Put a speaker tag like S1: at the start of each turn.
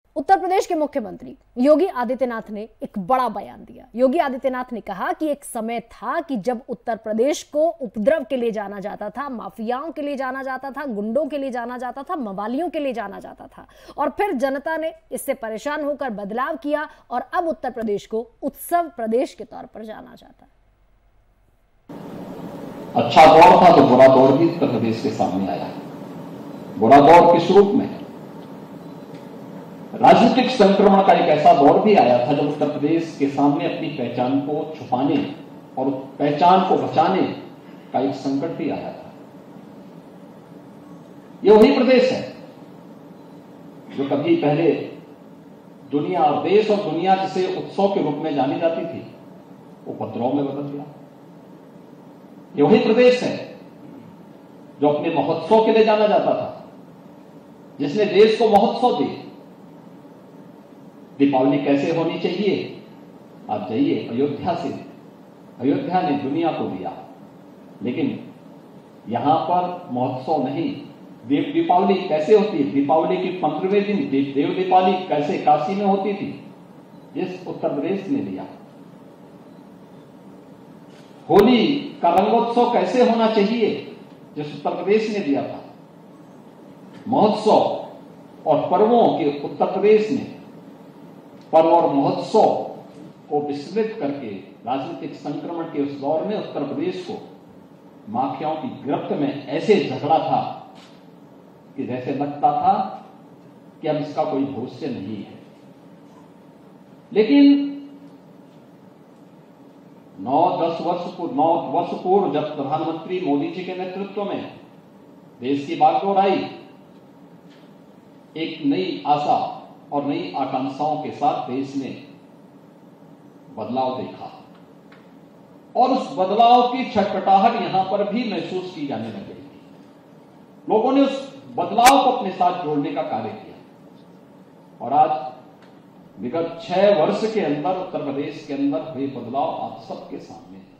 S1: उत्तर प्रदेश के मुख्यमंत्री योगी आदित्यनाथ ने एक बड़ा बयान दिया। योगी आदित्यनाथ ने कहा कि एक समय था कि जब उत्तर प्रदेश को उपद्रव के लिए जाना जाता था, माफियाओं के लिए जाना जाता था, गुंडों के लिए जाना जाता था, मवालियों के लिए जाना जाता था, और फिर जनता ने इससे परेशान होकर बदलाव किया और अब उत्तर प्रदेश को उत्सव प्रदेश के तौर पर जाना जाता है।
S2: अच्छा दौर था तो बुरा दौर भी उत्तर प्रदेश के सामने आया। बुरा दौर किस रूप में? राजनीतिक संक्रमण का एक ऐसा दौर भी आया था जब उत्तर प्रदेश के सामने अपनी पहचान को छुपाने और पहचान को बचाने का एक संकट भी आया था। यह वही प्रदेश है जो कभी पहले दुनिया और देश और दुनिया जिसे उत्सव के रूप में जानी जाती थी वो उपद्रव में बदल गया। यह वही प्रदेश है जो अपने महोत्सव के लिए जाना जाता था, जिसने देश को महोत्सव दिए। दीपावली कैसे होनी चाहिए? आप जाइए अयोध्या से, अयोध्या ने दुनिया को दिया, लेकिन यहां पर महोत्सव नहीं। दीपावली कैसे होती है? दीपावली के 15वें दिन देव दीपावली कैसे काशी में होती थी, जिस उत्तर प्रदेश ने दिया। होली का रंगोत्सव कैसे होना चाहिए, जिस उत्तर प्रदेश ने दिया था। महोत्सव और पर्वों के उत्तर प्रदेश ने पर्व और महोत्सव को विस्मृत करके राजनीतिक संक्रमण के उस दौर में उत्तर प्रदेश को माफियाओं की गिरफ्त में ऐसे झगड़ा था कि जैसे लगता था कि अब इसका कोई भविष्य नहीं है। लेकिन 9 वर्ष पूर्व जब प्रधानमंत्री मोदी जी के नेतृत्व में देश की बागडोर आई, एक नई आशा और नई आकांक्षाओं के साथ देश ने बदलाव देखा और उस बदलाव की छटपटाहट यहां पर भी महसूस की जाने लगी। लोगों ने उस बदलाव को अपने साथ जोड़ने का कार्य किया और आज विगत 6 वर्ष के अंदर उत्तर प्रदेश के अंदर हुए बदलाव आप सबके सामने है।